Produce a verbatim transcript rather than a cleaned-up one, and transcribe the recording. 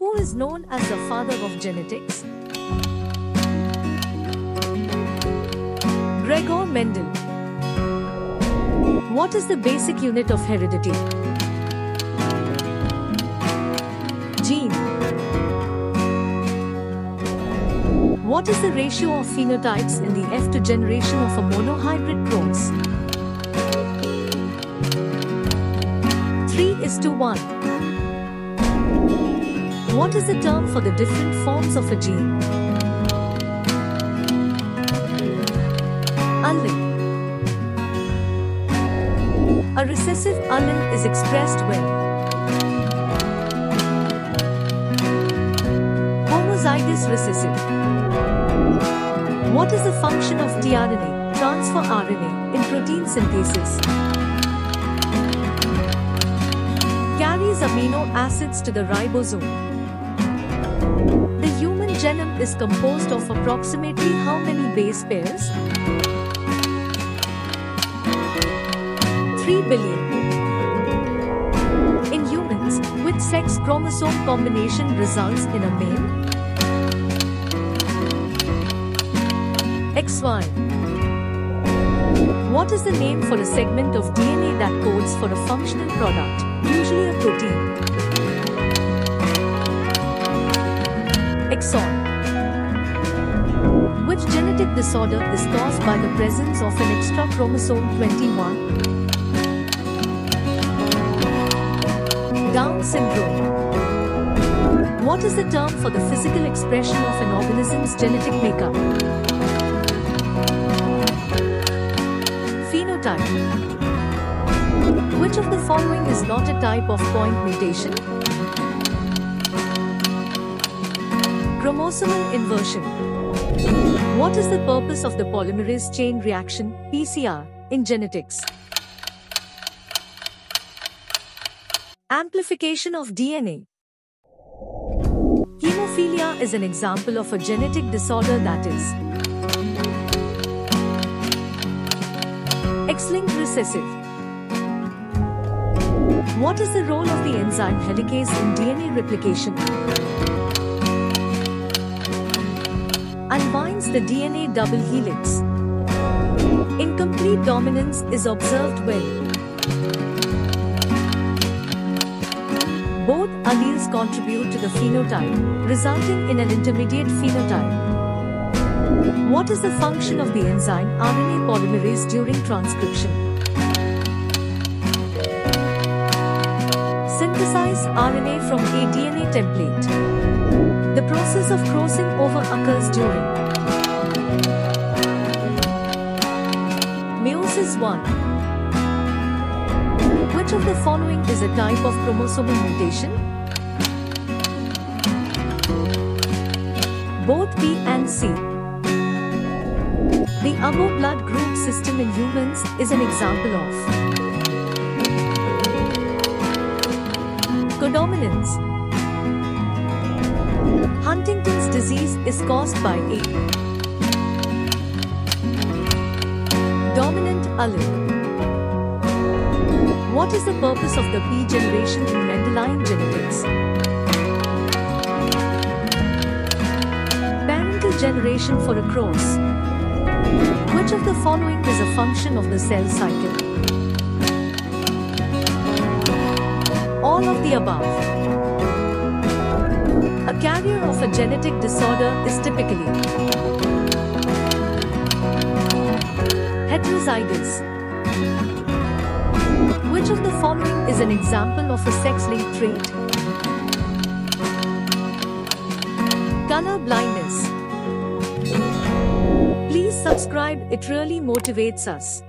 Who is known as the father of genetics? Gregor Mendel. What is the basic unit of heredity? Gene. What is the ratio of phenotypes in the F two generation of a monohybrid cross? three is to one. What is the term for the different forms of a gene? Allele. A recessive allele is expressed when homozygous recessive. What is the function of tRNA, transfer R N A, in protein synthesis? Carries amino acids to the ribosome. The human genome is composed of approximately how many base pairs? three billion. In humans, which sex chromosome combination results in a male? X Y. What is the name for a segment of D N A that codes for a functional product, usually a protein? Exon. Which genetic disorder is caused by the presence of an extra chromosome twenty-one? Down syndrome. What is the term for the physical expression of an organism's genetic makeup? Phenotype. Which of the following is not a type of point mutation? Chromosomal inversion. What is the purpose of the polymerase chain reaction, P C R, in genetics? Amplification of D N A. Hemophilia is an example of a genetic disorder that is X-linked recessive. What is the role of the enzyme helicase in D N A replication? Unwinds the D N A double helix. Incomplete dominance is observed when both alleles contribute to the phenotype, resulting in an intermediate phenotype. What is the function of the enzyme R N A polymerase during transcription? Synthesize R N A from a D N A template. The process of crossing over occurs during meiosis one. Which of the following is a type of chromosomal mutation? Both B and C. The above blood group system in humans is an example of codominance. Huntington's disease is caused by a dominant allele. What is the purpose of the P generation in Mendelian genetics? Parental generation for a cross. Which of the following is a function of the cell cycle? All of the above. A carrier of a genetic disorder is typically heterozygous. Which of the following is an example of a sex-linked trait? Color blindness. Please subscribe, it really motivates us.